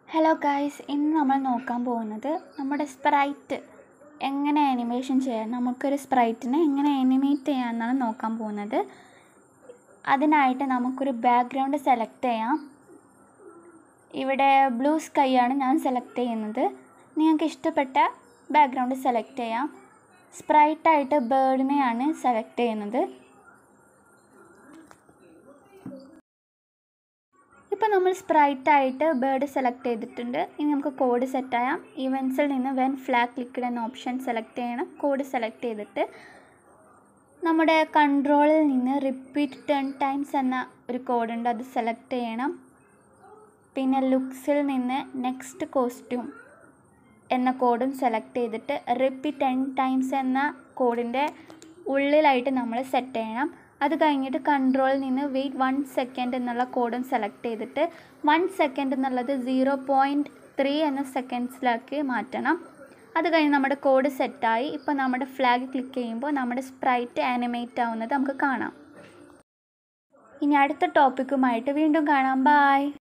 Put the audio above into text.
Hello guys, ഇന്ന് നമ്മൾ നോക്കാൻ പോകുന്നത് നമ്മുടെ സ്പ്രൈറ്റ് എങ്ങനെ ആനിമേഷൻ ചെയ്യാം. നമുക്കൊരു സ്പ്രൈറ്റിനെ എങ്ങനെ ആനിമേറ്റ് ചെയ്യാമെന്നാണ് നോക്കാൻ പോകുന്നത്. അതിനായിട്ട് നമുക്കൊരു ബാക്ക്ഗ്രൗണ്ട് സെലക്ട് ചെയ്യാം. ഇവിടെ ബ്ലൂ സ്കൈ ആണ് ഞാൻ സെലക്ട് ചെയ്യുന്നത്. നിങ്ങൾക്ക് ഇഷ്ടപ്പെട്ട ബാക്ക്ഗ്രൗണ്ട് സെലക്ട് ചെയ്യാം. സ്പ്രൈറ്റായിട്ട് ബേർഡിനെയാണ് സെലക്ട് ചെയ്യുന്നത്. ഇപ്പോൾ നമ്മൾ സ്പ്രൈറ്റായിട്ട് ബേർഡ് സെലക്ട് ചെയ്തിട്ടുണ്ട്. ഇനി നമുക്ക് കോഡ് സെറ്റ് ചെയ്യാം. ഇവൻസിൽ നിന്ന് വെൻ ഫ്ലാഗ് ക്ലിക്ക്ഡ് എന്ന ഓപ്ഷൻ സെലക്ട് ചെയ്യണം. കോഡ് സെലക്ട് ചെയ്തിട്ട് നമ്മുടെ കൺട്രോളിൽ നിന്ന് റിപ്പീറ്റ് 10 ടൈംസ് എന്ന ഒരു കോഡുണ്ട്, അത് സെലക്ട് ചെയ്യണം. പിന്നെ ലുക്സിൽ നിന്ന് നെക്സ്റ്റ് കോസ്റ്റ്യൂം എന്ന കോഡും സെലക്ട് ചെയ്തിട്ട് റിപ്പീറ്റ് 10 ടൈംസ് എന്ന കോഡിൻ്റെ ഉള്ളിലായിട്ട് നമ്മൾ സെറ്റ് ചെയ്യണം. അത് കഴിഞ്ഞിട്ട് കൺട്രോളിൽ നിന്ന് വെയിറ്റ് 1 സെക്കൻഡ് എന്നുള്ള കോഡും സെലക്ട് ചെയ്തിട്ട് 1 സെക്കൻഡ് എന്നുള്ളത് 0.3 എന്ന സെക്കൻഡ്സിലാക്കി മാറ്റണം. അത് കഴിഞ്ഞ് നമ്മുടെ കോഡ് സെറ്റായി. ഇപ്പോൾ നമ്മുടെ ഫ്ലാഗ് ക്ലിക്ക് ചെയ്യുമ്പോൾ നമ്മുടെ സ്പ്രൈറ്റ് ആനിമേറ്റ് ആവുന്നത് നമുക്ക് കാണാം. ഇനി അടുത്ത ടോപ്പിക്കുമായിട്ട് വീണ്ടും കാണാം. ബൈ.